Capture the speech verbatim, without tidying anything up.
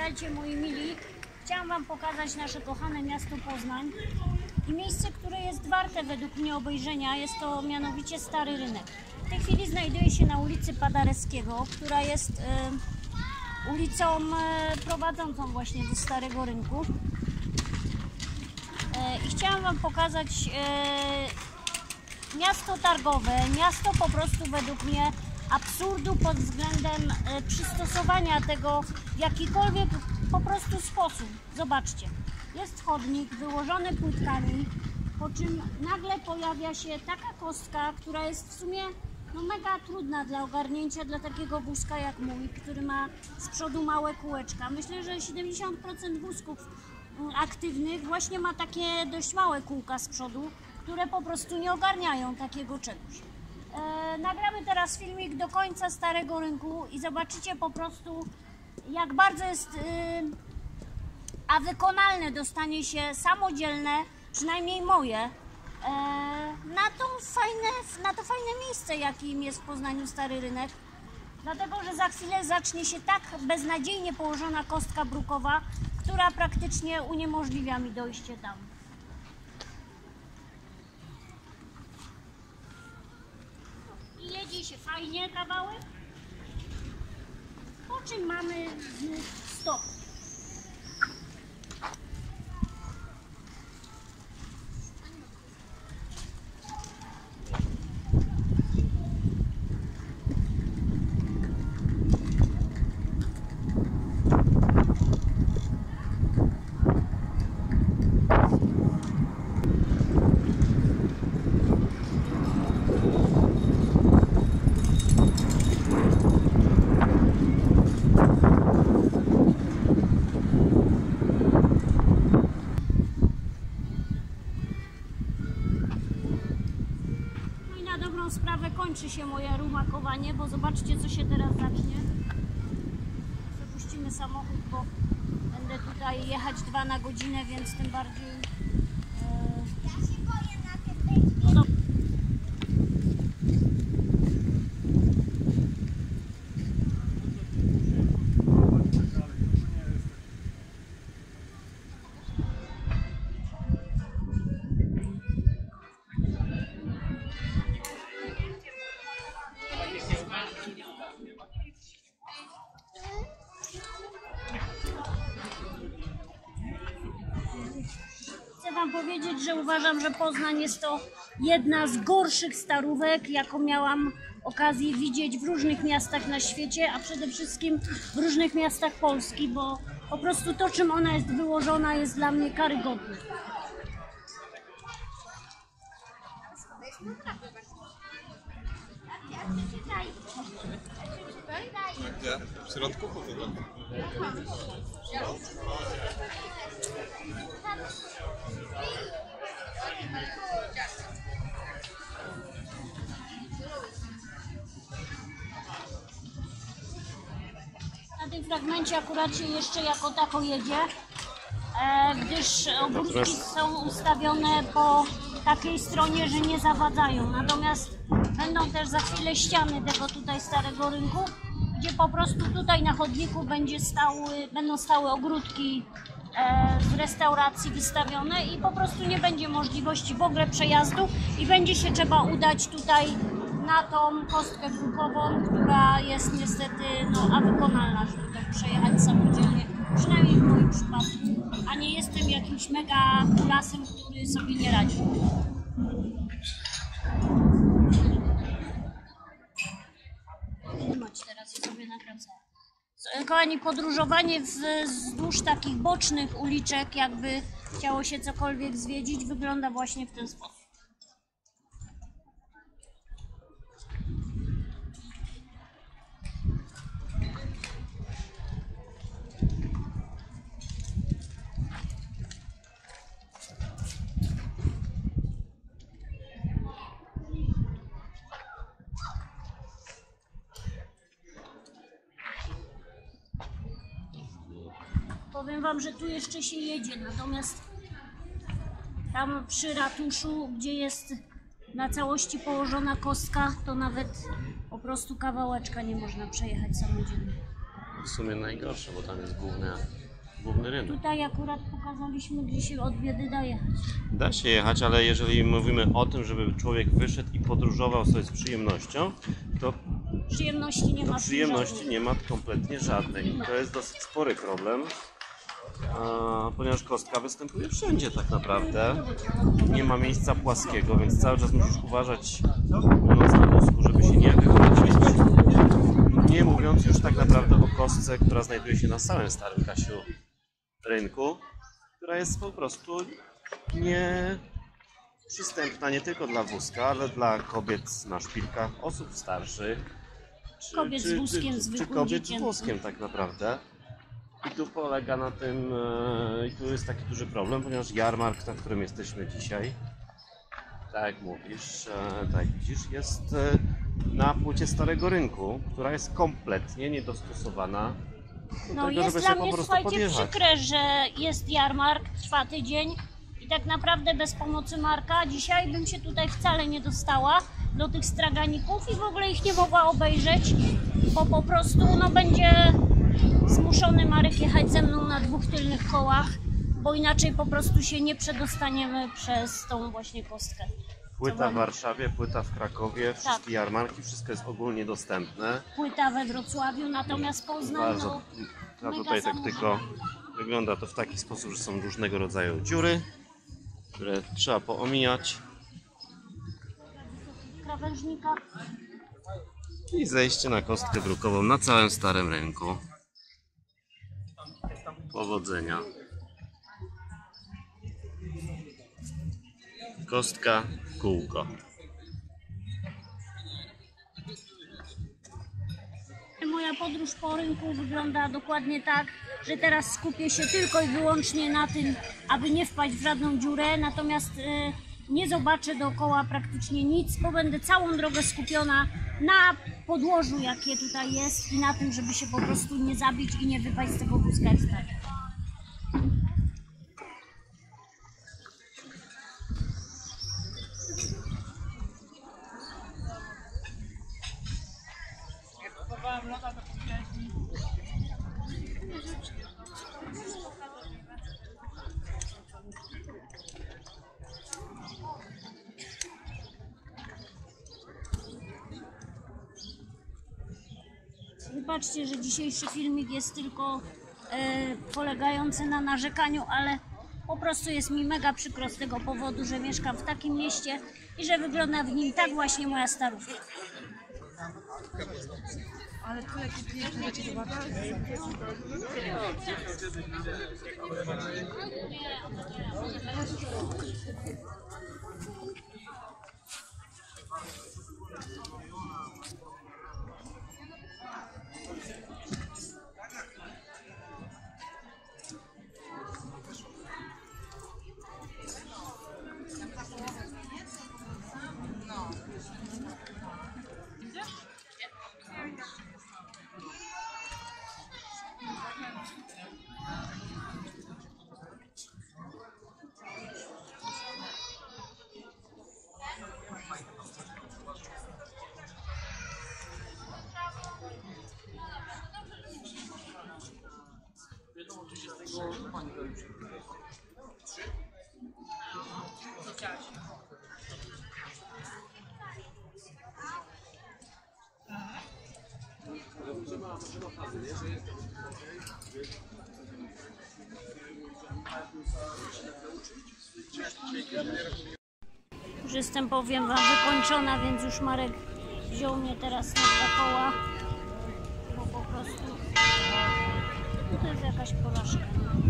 Witajcie moi mili. Chciałam Wam pokazać nasze kochane miasto Poznań i miejsce, które jest warte według mnie obejrzenia. Jest to mianowicie Stary Rynek. W tej chwili znajduję się na ulicy Paderewskiego, która jest y, ulicą y, prowadzącą właśnie do Starego Rynku. Y, I chciałam Wam pokazać y, miasto targowe, miasto po prostu według mnie absurdu pod względem y, przystosowania tego w jakikolwiek po prostu sposób. Zobaczcie, jest chodnik wyłożony płytkami, po czym nagle pojawia się taka kostka, która jest w sumie no, mega trudna dla ogarnięcia dla takiego wózka jak mój, który ma z przodu małe kółeczka. Myślę, że siedemdziesiąt procent wózków aktywnych właśnie ma takie dość małe kółka z przodu, które po prostu nie ogarniają takiego czegoś. E, nagramy teraz filmik do końca Starego Rynku i zobaczycie po prostu, jak bardzo jest y, a wykonalne dostanie się samodzielne, przynajmniej moje, e, na, to fajne, na to fajne miejsce, jakim jest w Poznaniu Stary Rynek. Dlatego, że za chwilę zacznie się tak beznadziejnie położona kostka brukowa, która praktycznie uniemożliwia mi dojście tam. I jedzie się fajnie kawałek, po czym mamy znów stop. Sprawę kończy się moje rumakowanie, bo zobaczcie, co się teraz zacznie. Zapuścimy samochód, bo będę tutaj jechać dwa na godzinę, więc tym bardziej e... ja się boję na tym. No, chcę Wam powiedzieć, że uważam, że Poznań jest to jedna z gorszych starówek, jaką miałam okazję widzieć w różnych miastach na świecie, a przede wszystkim w różnych miastach Polski, bo po prostu to, czym ona jest wyłożona, jest dla mnie karygodne. Gdzie? W środku? Po co tam? Na tym fragmencie akurat się jeszcze jako tako jedzie, e, gdyż ogródki są ustawione po takiej stronie, że nie zawadzają. Natomiast będą też za chwilę ściany tego tutaj Starego Rynku, gdzie po prostu tutaj na chodniku będzie stały, będą stały ogródki e, z restauracji wystawione i po prostu nie będzie możliwości w ogóle przejazdu i będzie się trzeba udać tutaj na tą kostkę brukową, która jest niestety no, a wykonalna, żeby tak przejechać samodzielnie, przynajmniej w moim przypadku, a nie jestem jakimś mega kulasem, który sobie nie radzi. Teraz je sobie nakręcam. Kochani, podróżowanie wzdłuż takich bocznych uliczek, jakby chciało się cokolwiek zwiedzić, wygląda właśnie w ten sposób. Powiem Wam, że tu jeszcze się jedzie, natomiast tam przy ratuszu, gdzie jest na całości położona kostka, to nawet po prostu kawałeczka nie można przejechać samodzielnie. w sumie najgorsze, bo tam jest główny, główny rynek. Tutaj akurat pokazaliśmy, gdzie się od biedy da jechać. Da się jechać, ale jeżeli mówimy o tym, żeby człowiek wyszedł i podróżował sobie z przyjemnością, to, Przyjemności nie to ma. przyjemności nie ma kompletnie żadnej. I to jest dosyć spory problem, a, ponieważ kostka występuje wszędzie tak naprawdę. Nie ma miejsca płaskiego, więc cały czas musisz uważać, będąc na wózku, żeby się nie wychodzić. Nie mówiąc już tak naprawdę o kostce, która znajduje się na samym Starym Kasiu rynku, która jest po prostu nie przystępna nie tylko dla wózka, ale dla kobiet na szpilkach, osób starszych, czy, Kobiet z czy, wózkiem, czy, czy zwykłym kobiet dziecięcym. z wózkiem tak naprawdę. I tu polega na tym, e, i tu jest taki duży problem, ponieważ jarmark, na którym jesteśmy dzisiaj, tak jak mówisz, e, tak jak widzisz, jest e, na płycie Starego Rynku, która jest kompletnie niedostosowana do No tego, jest żeby dla sobie po mnie, prostu słuchajcie, podjechać. przykre, że jest jarmark, trwa tydzień i tak naprawdę bez pomocy Marka dzisiaj bym się tutaj wcale nie dostała do tych straganików i w ogóle ich nie mogła obejrzeć, bo po prostu no będzie zmuszony Marek jechać ze mną na dwóch tylnych kołach, bo inaczej po prostu się nie przedostaniemy przez tą właśnie kostkę. Płyta w Warszawie, płyta w Krakowie, wszystkie Tak. jarmarki, wszystko jest ogólnie dostępne. Płyta we Wrocławiu, natomiast Poznań Bardzo. no, A mega tutaj tak zamożny. tylko wygląda to w taki sposób, że są różnego rodzaju dziury, które trzeba poomijać Krawężnika. i zejście na kostkę drukową na całym Starym Rynku. Powodzenia. Kostka, kółko. Moja podróż po rynku wygląda dokładnie tak, że teraz skupię się tylko i wyłącznie na tym, aby nie wpaść w żadną dziurę, natomiast e, nie zobaczę dookoła praktycznie nic, bo będę całą drogę skupiona na podłożu, jakie tutaj jest i na tym, żeby się po prostu nie zabić i nie wypaść z tego wózka jak stać. Wybaczcie, że dzisiejszy filmik jest tylko e, polegający na narzekaniu, ale po prostu jest mi mega przykro z tego powodu, że mieszkam w takim mieście i że wygląda w nim tak właśnie moja starówka. Ale tu jakieś piękne rzeczy zobaczyć. Już jestem, powiem wam, wykończona, więc już Marek wziął mnie teraz na dwa koła, bo po prostu to jest jakaś porażka.